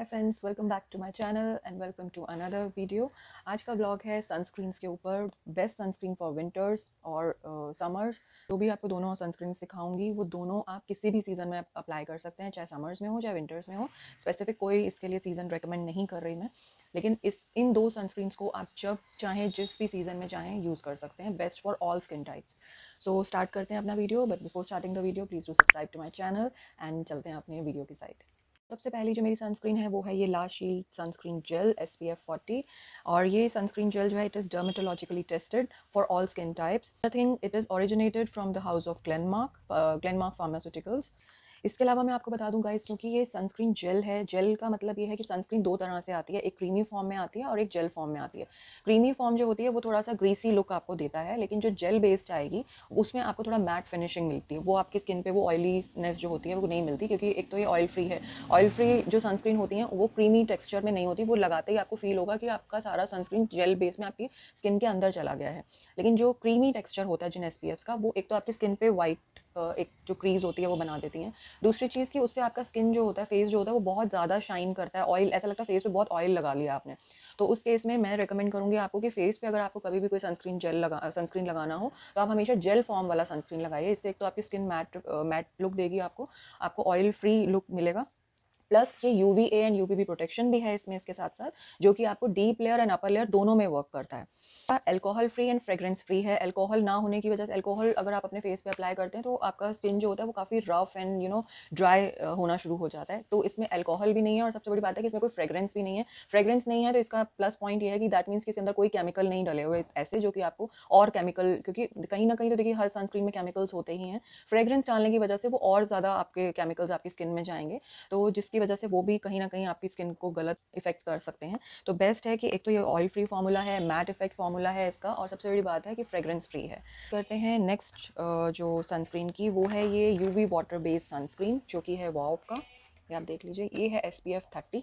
Friends, welcome back to my channel and welcome to another video. आज का blog है sunscreens के ऊपर, बेस्ट सनस्क्रीन फॉर विंटर्स और समर्स। जो भी आपको दोनों सनस्क्रीन सिखाऊंगी वो दोनों आप किसी भी सीज़न में अप्लाई कर सकते हैं, चाहे समर्स में हो चाहे विंटर्स में हो। स्पेसिफिक कोई इसके लिए सीज़न रेकमेंड नहीं कर रही मैं, लेकिन इन दो सनस्क्रीन्स को आप जब चाहें जिस भी सीज़न में चाहें यूज़ कर सकते हैं। Best for all skin types. So start करते हैं अपना video, but before starting the video please do subscribe to my channel and चलते हैं अपने वीडियो की साइड। सबसे पहली जो मेरी सनस्क्रीन है वो है ये La Shield sunscreen gel SPF 40। और ये सनस्क्रीन जेल जो है it is dermatologically tested for all skin types. I think it is originated from the house of Glenmark pharmaceuticals. इसके अलावा मैं आपको बता दूं गाइस, क्योंकि ये सनस्क्रीन जेल है, जेल का मतलब ये है कि सनस्क्रीन दो तरह से आती है, एक क्रीमी फॉर्म में आती है और एक जेल फॉर्म में आती है। क्रीमी फॉर्म जो होती है वो थोड़ा सा ग्रीसी लुक आपको देता है, लेकिन जो जेल बेस्ड आएगी उसमें आपको थोड़ा मैट फिनिशिंग मिलती है। वो आपकी स्किन पे वो ऑयलीनेस जो होती है वो नहीं मिलती, क्योंकि एक तो ये ऑयल फ्री है। ऑयल फ्री जो सनस्क्रीन होती हैं वो क्रीमी टेक्सचर में नहीं होती, वो लगाते ही आपको फील होगा कि आपका सारा सनस्क्रीन जेल बेस में आपकी स्किन के अंदर चला गया है। लेकिन जो क्रीमी टेक्सचर होता है जिन SPFs का, वो एक तो आपकी स्किन पे वाइट एक जो क्रीज होती है वो बना देती हैं। दूसरी चीज़ कि उससे आपका स्किन जो होता है, फेस जो होता है वो बहुत ज़्यादा शाइन करता है। ऑयल, ऐसा लगता है फेस पे बहुत ऑयल लगा लिया आपने। तो उस केस में मैं रेकमेंड करूँगी आपको कि फेस पे अगर आपको कभी भी कोई सनस्क्रीन लगाना हो तो आप हमेशा जेल फॉर्म वाला सनस्क्रीन लगाइए। इससे एक तो आपकी स्किन मैट लुक देगी, आपको ऑयल फ्री लुक मिलेगा। प्लस ये UVA एंड UVB प्रोटेक्शन भी है इसमें इसके साथ साथ, जो कि आपको deep layer and upper layer दोनों में वर्क करता है। Alcohol free and fragrance free है। एल्कोहल ना होने की वजह से, एल्कोहल अगर आप अपने फेस पे अप्लाई करते हैं तो आपका स्किन जो होता है वो काफ़ी रफ एंड ड्राई होना शुरू हो जाता है। तो इसमें एल्कोहल भी नहीं है और सबसे बड़ी बात है कि इसमें कोई फ्रेग्रेंस भी नहीं है। फ्रेग्रेंस नहीं है तो इसका प्लस पॉइंट ये है कि दैट मीन्स कि इसके अंदर कोई केमिकल नहीं डले हुए ऐसे, जो कि आपको और केमिकल, क्योंकि कहीं ना कहीं तो देखिए हर सनस्क्रीन में केमिकल्स होते ही हैं। फ्रेग्रेंस डालने की वजह से वो और ज़्यादा आपके केमिकल्स आपकी स्किन में जाएंगे, तो जिसकी वजह से वो भी कहीं ना कहीं आपकी स्किन को गलत इफेक्ट कर सकते हैं। तो बेस्ट है कि एक तो ये ऑयल फ्री फार्मूला है, मैट इफेक्ट फार्मूला है इसका, और सबसे बड़ी बात है कि फ्रेग्रेंस फ्री है। करते हैं नेक्स्ट जो सनस्क्रीन की, वो है ये UV वाटर बेस्ड सनस्क्रीन, जो कि है वाव का। ये आप देख लीजिए, ये है SPF 30।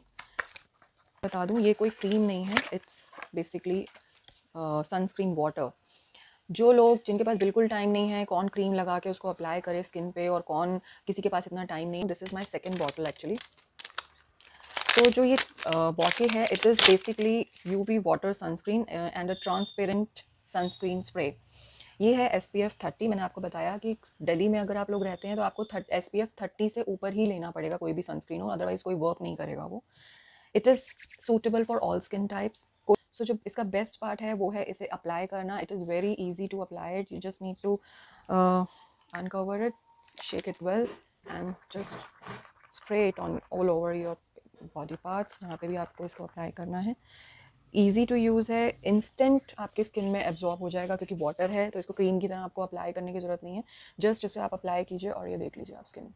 बता दूं ये कोई क्रीम नहीं है, इट्स बेसिकली सनस्क्रीन वाटर। जो लोग, जिनके पास बिल्कुल टाइम नहीं है, कौन क्रीम लगा के उसको अप्लाई करे स्किन पे, और कौन किसी के पास इतना टाइम नहीं है, this is my second bottle actually. तो जो ये बॉटल है, it is basically UV water sunscreen and a transparent sunscreen spray. ये है SPF 30। मैंने आपको बताया कि दिल्ली में अगर आप लोग रहते हैं तो आपको SPF 30 से ऊपर ही लेना पड़ेगा कोई भी सनस्क्रीन हो, अदरवाइज कोई वर्क नहीं करेगा वो। It is suitable for all skin types. So जो इसका बेस्ट पार्ट है वो है इसे अप्लाई करना। It is very easy to apply it. You just need to uncover it, shake it well and just spray it on all over your body parts, जहाँ पे भी आपको इसको अप्लाई करना है। ईजी टू यूज़ है, instant आपकी skin में एब्जॉर्ब हो जाएगा, क्योंकि वाटर है तो इसको क्रीम की तरह आपको अप्लाई करने की ज़रूरत नहीं है। जस्ट इसे आप अप्लाई कीजिए और ये देख लीजिए आप skin.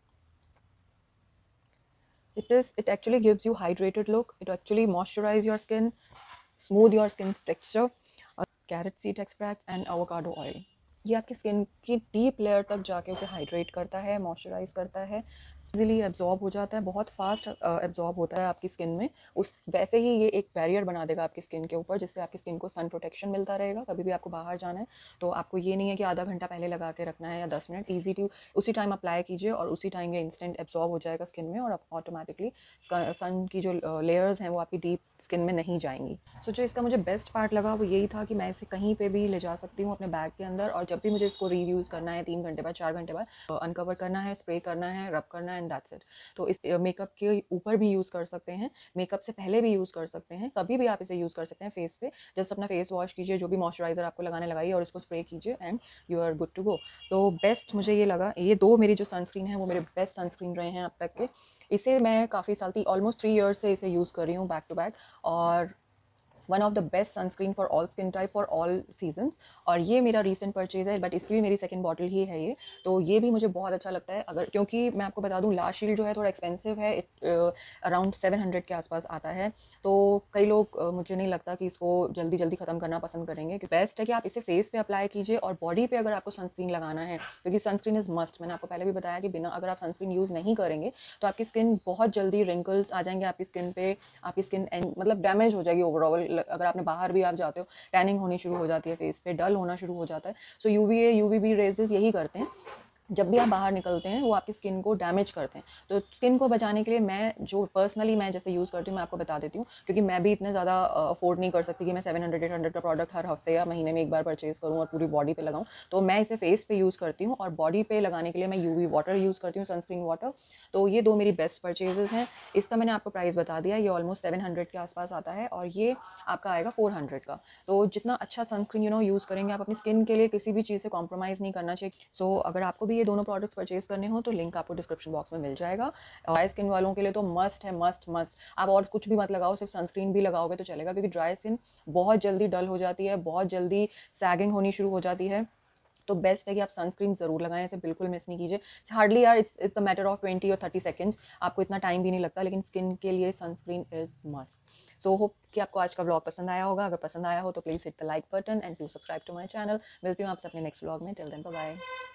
It actually gives you hydrated look. It actually moisturize your skin, smooth your skin's texture. Carrot seed extracts and avocado oil, ये आपकी स्किन की डीप लेयर तक जाके उसे हाइड्रेट करता है, मॉइस्चराइज करता है, इजीली एब्जॉर्ब हो जाता है, बहुत फास्ट एब्जॉर्ब होता है आपकी स्किन में। वैसे ही ये एक बैरियर बना देगा आपकी स्किन के ऊपर, जिससे आपकी स्किन को सन प्रोटेक्शन मिलता रहेगा। कभी भी आपको बाहर जाना है तो आपको ये नहीं है कि आधा घंटा पहले लगा के रखना है या 10 मिनट। ईजी टू उसी टाइम अप्लाई कीजिए और उसी टाइम ये इंस्टेंट एब्जॉर्ब हो जाएगा स्किन में, और ऑटोमेटिकली सन की जो लेयर्स हैं वो आपकी डीप स्किन में नहीं जाएंगी। सो जो इसका मुझे बेस्ट पार्ट लगा वो यही था कि मैं इसे कहीं पे भी ले जा सकती हूँ अपने बैग के अंदर, और जब भी मुझे इसको रीयूज़ करना है 3 घंटे बाद 4 घंटे बाद अनकवर करना है, स्प्रे करना है, रब करना है, एंड दैट्स इट। तो इस मेकअप के ऊपर भी यूज़ कर सकते हैं, मेकअप से पहले भी यूज़ कर सकते हैं, कभी भी आप इसे यूज़ कर सकते हैं फेस पे। जस्ट अपना फेस वॉश कीजिए, जो भी मॉइस्चराइज़र आपको लगाने लगाइए और इसको स्प्रे कीजिए and you are good to go. तो बेस्ट मुझे ये लगा, ये दो मेरी जो सनस्क्रीन है वो मेरे बेस्ट सनस्क्रीन रहे हैं अब तक के। इसे मैं काफ़ी साल थी, ऑलमोस्ट 3 ईयर्स से इसे यूज़ कर रही हूँ बैक टू बैक, और one of the best sunscreen for all skin type for all seasons. और ये मेरा रीसेंट परचेज है, बट इसकी भी मेरी सेकंड बॉटल ही है ये। तो ये भी मुझे बहुत अच्छा लगता है, अगर, क्योंकि मैं आपको बता दूं ला शील्ड जो है थोड़ा एक्सपेंसिव है, अराउंड 700 के आसपास आता है। तो कई लोग मुझे नहीं लगता कि इसको जल्दी जल्दी ख़त्म करना पसंद करेंगे। बेस्ट है कि आप इसे फेस पे अप्लाई कीजिए, और बॉडी पे अगर आपको सनस्क्रीन लगाना है, क्योंकि सनस्क्रीन इज़ मस्ट। मैंने आपको पहले भी बताया कि बिना अगर आप सनस्क्रीन यूज़ नहीं करेंगे तो आपकी स्किन बहुत जल्दी रिंकल्स आ जाएंगे आपकी स्किन पे, आपकी स्किन मतलब डैमेज हो जाएगी ओवरऑल। अगर आपने बाहर भी आप जाते हो, टैनिंग होनी शुरू हो जाती है फेस पे, डल होना शुरू हो जाता है। सो UVA UVB रेजेस यही करते हैं। जब भी आप बाहर निकलते हैं वो आपकी स्किन को डैमेज करते हैं। तो स्किन को बचाने के लिए मैं जैसे यूज़ करती हूँ, मैं आपको बता देती हूँ, क्योंकि मैं भी इतने ज़्यादा अफोर्ड नहीं कर सकती कि मैं 700-800 का प्रोडक्ट हर हफ्ते या महीने में एक बार परचेज़ करूँ और पूरी बॉडी पे लगाऊँ। तो मैं इसे फेस पे यूज़ करती हूँ और बॉडी पे लगाने के लिए मैं यूवी वाटर यूज़ करती हूँ, सनस्क्रीन वाटर। तो ये 2 मेरी बेस्ट परचेजेज़ हैं। इसका मैंने आपको प्राइस बता दिया, ये ऑलमोस्ट 700 के आसपास आता है और ये आपका आएगा 400 का। तो जितना अच्छा सनस्क्रीन यूज़ करेंगे आप अपनी स्किन के लिए, किसी भी चीज़ से कॉम्प्रोमाइज़ नहीं करना चाहिए। सो अगर आपको भी ये दोनों प्रोडक्ट्स परचेज करने हो तो लिंक आपको डिस्क्रिप्शन बॉक्स में मिल जाएगा। ड्राई स्किन वालों के लिए तो मस्ट है, मस्ट मस्ट। आप और कुछ भी मत लगाओ, सिर्फ सनस्क्रीन भी लगाओगे तो चलेगा, क्योंकि ड्राई स्किन बहुत जल्दी डल हो जाती है, बहुत जल्दी सैगिंग होनी शुरू हो जाती है। तो बेस्ट है कि आप सनस्क्रीन ज़रूर लगाएं, इसे बिल्कुल मिस नहीं कीजिए। हार्डली यार, इट्स द मैटर ऑफ 20 और 30 सेकंड्स, आपको इतना टाइम भी नहीं लगता, लेकिन स्किन के लिए sunscreen is must. So hope कि आपको आज का व्लॉग पसंद आया होगा। अगर पसंद आया हो तो please hit the like button and do subscribe to my channel. मिलती हूँ आपसे अपने नेक्स्ट व्लॉग में। Till then bye bye.